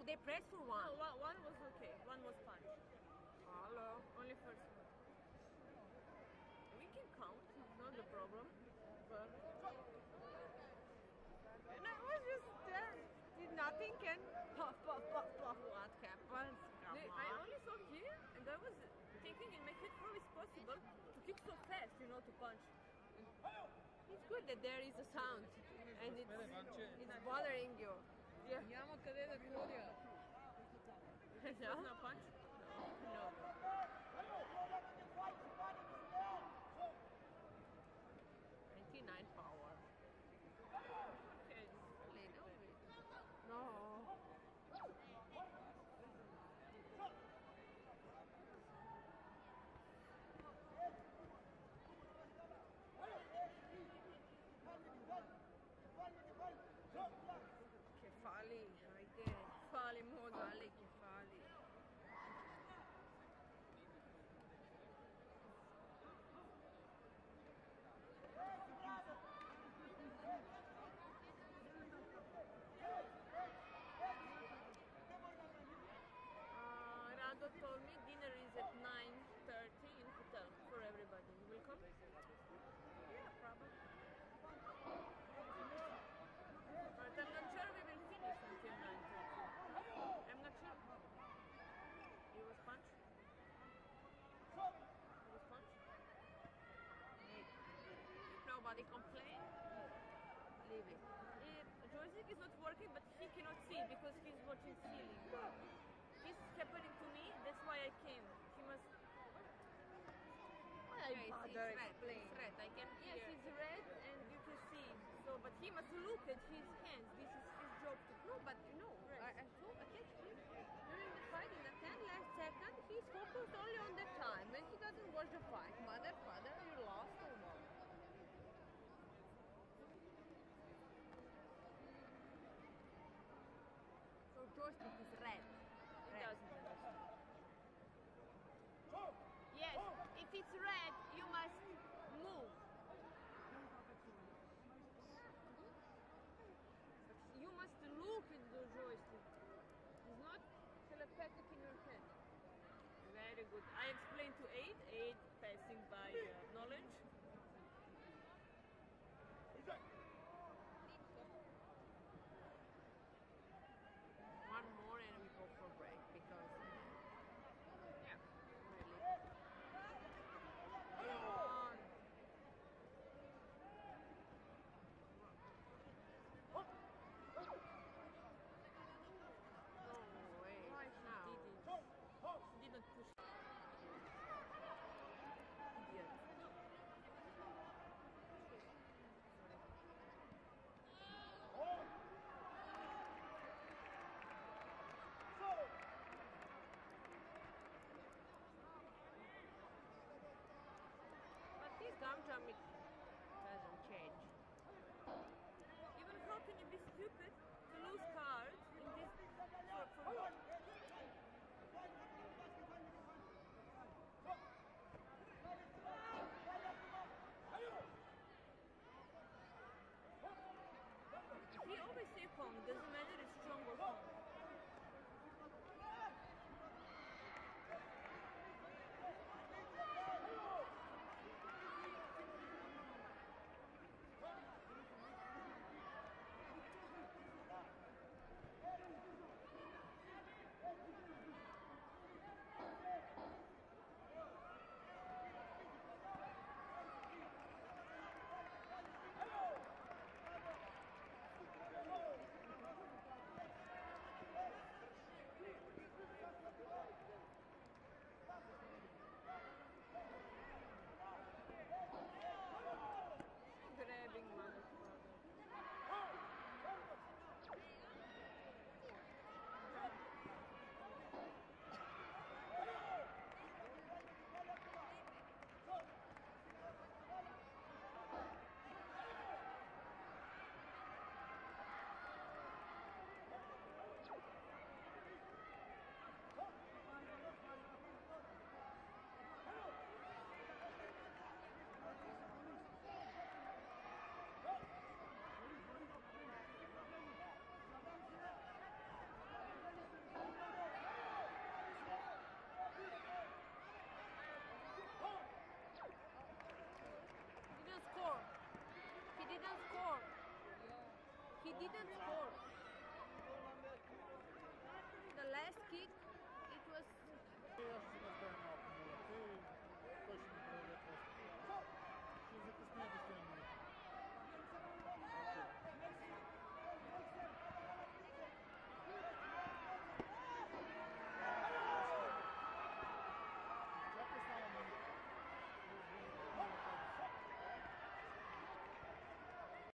No, they pressed for one. No, one was okay. One was punch. Hello. Only first one. We can count. It's not the problem. But And I was just there. Did nothing can puff, puff, puff, puff. What happens? Come on. I only saw here, and I was thinking in my head how it's possible to kick so fast, you know, to punch. It's good that there is a sound and it's bothering you. Yeah. Andiamo a cadere Claudia. No? No punch? No. 99 power. Okay. Little bit. No. Kefali, haide. Fali modali, kefali. Rado told me dinner is at 9:30 in hotel for everybody. You will come? Yeah, probably. But I'm not sure we will finish until 9:30. I'm not sure. It was punch? It was punch? If nobody complains, leave it. Joystick is not working, but he cannot see because he's watching ceiling. This is happening to me, that's why I came. He must... Why I bother explain? It's red. I can hear. Yes, it's red and you can see. So, but he must look at his hands. This is his job to... No, but you know, I told I catch him during the fight in the 10 last second. He's focused only on the time. When he doesn't watch the fight, mother, father, you lost or what? So joystick is red. He doesn't understand. Yes, if it's red, you must move. But you must look at the joystick. It's not telepathic in your head. Very good. I explained to Aid passing by knowledge. One more and we go for break because yeah, really. Come on. No way. Why he Now. did it? He didn't push. didn't score.